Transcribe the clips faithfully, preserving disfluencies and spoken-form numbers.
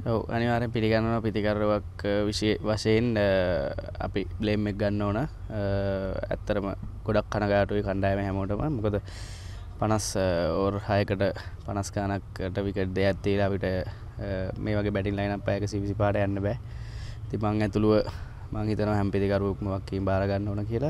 ඔව් අනිවාර්යෙන් පිළිගන්නවා ප්‍රතිකාරයක් විශේෂ වශයෙන් අපි බ්ලේම් එක ගන්න ඕන. ඇත්තටම ගොඩක් කනගාටුයි කණ්ඩායම හැමෝටම. මොකද පනස් ඕවර් හයකට පනස් ගානකට විකට් දෙකක් තියලා අපිට මේ වගේ බැටින් ලයින් අප් එකක විසි පහට යන්න බෑ. ඉතින් මං ඇතුළුව මං හිතනවා හැම පිළිකාරුවක්ම වක්කීම් බාර ගන්න ඕන කියලා.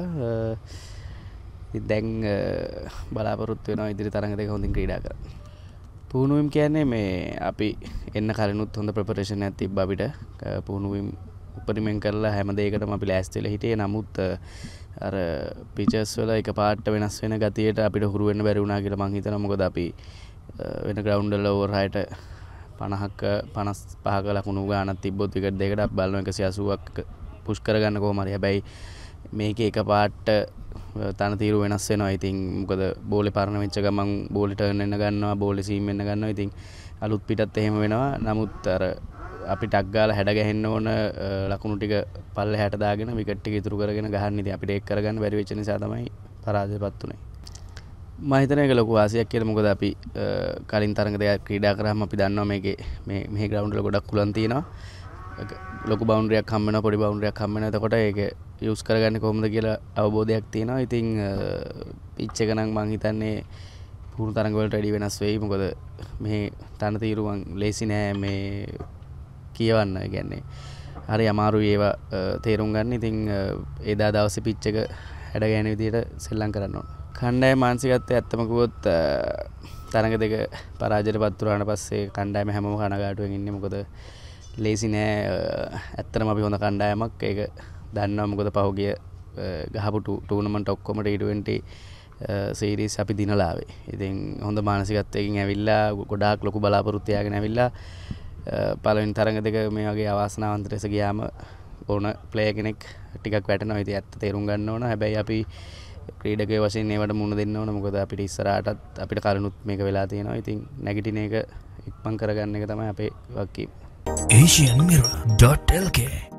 ඉතින් දැන් බලාපොරොත්තු වෙනවා ඉදිරි තරඟ දෙක හොඳින් ක්‍රීඩා කරන්න. පුහුණුවීම් කියන්නේ මේ අපි එන්න කලිනුත් හොඳ ප්‍රෙපරේෂන් එකක් තිබ්බා අපිට. පුහුණුවීම් උපරිමයෙන් කරලා හැම දෙයකටම අපි ලෑස්ති වෙලා හිටියේ. නමුත් අර පිචර්ස් වල එකපාරට වෙනස් වෙන ගතියට අපිට හුරු වෙන්න බැරි වුණා කියලා මං හිතනවා. මොකද අපි වෙන ග්‍රවුන්ඩ් වල ඕවර් හයට පනහක පනස් පහක ලකුණු ගානක් තිබ්බොත් විකට් දෙකකට අපි බලනවා එකසිය අසූවක් පුෂ් කරගන්න කොහොම හරි. හැබැයි මේකේ එකපාරට තනතිරු වෙනස් වෙනවා. ඉතින් මොකද බෝලේ පරණ වෙච්ච ගමන් බෝලේ ටර්න් වෙන්න ගන්නවා, බෝලේ සීම් වෙන්න ගන්නවා. ඉතින් අලුත් පිටත් එහෙම වෙනවා. නමුත් අර අපි ටක් ගාලා හැඩ ගැහෙන්න ඕන ලකුණු ටික පල්ලෙහාට දාගෙන විකට් ටික ඉතුරු කරගෙන ගහන්න. ඉතින් අපිට ඒක කරගන්න බැරි වෙච්ච නිසා තමයි පරාජයපත් උනේ. මම හිතන එක ලොකු වාසියක් කියලා. මොකද අපි කලින් තරඟ දෙකක් ක්‍රීඩා කරාම අපි දන්නවා මේකේ මේ මේ ග්‍රවුන්ඩ් වල ගොඩක් කුලන් තියෙනවා. ලොකු බවුන්ඩරියක් හම්බ වෙනවා, පොඩි බවුන්ඩරියක් හම්බ වෙනවා. එතකොට ඒක යූස් කරගන්නේ කොහොමද කියලා අවබෝධයක් තියෙනවා. ඉතින් පිච් එක නම් මං හිතන්නේ පුහුණු තරඟ වලට වැඩි වෙනස් වෙයි. මොකද මේ තනතිරු මං ලේසි නෑ මේ කියවන්න. ඒ කියන්නේ හරි අමාරුයි ඒවා තේරුම් ගන්න. ඉතින් එදා දවසේ පිච් එක හැඩ ගැහෙන විදිහට සෙල්ලම් කරන්න ඕන. කණ්ඩායම මානසිකත්වය ඇත්තම කිව්වොත් තරඟ දෙක පරාජයටපත් වුණාට පස්සේ කණ්ඩායම හැමෝම කනගාටුවෙන් ඉන්නේ. මොකද ලේසි නෑ. ඇත්තටම අපි හොඳ කණ්ඩායමක්. ඒක දන්නවා. මොකද පහුගිය ගහපු ටූර්නමන්ට් ඔක්කොම ටී ට්වෙන්ටි සීරීස් අපි දිනලා ආවේ. ඉතින් හොඳ මානසිකත්වයකින් ඇවිල්ලා ගොඩාක් ලොකු බලාපොරොත්තු තියාගෙන ඇවිල්ලා පළවෙනි තරඟ දෙක මේ වගේ අවාසනාවන්ත ලෙස ගියාම ඕන ප්ලේයර් කෙනෙක් ටිකක් වැටෙනවා. ඉතින් ඇත්ත තේරුම් ගන්න ඕන. හැබැයි අපි ක්‍රීඩකයෝ වශයෙන් ඒවට මුහුණ දෙන්න ඕන. මොකද අපිට ඉස්සරහටත් අපිට කලිනුත් මේක වෙලා තියෙනවා. ඉතින් නැගිටින එක ඉක්මන් කරගන්න එක තමයි අපේ වගකීම. asian mirror dot l k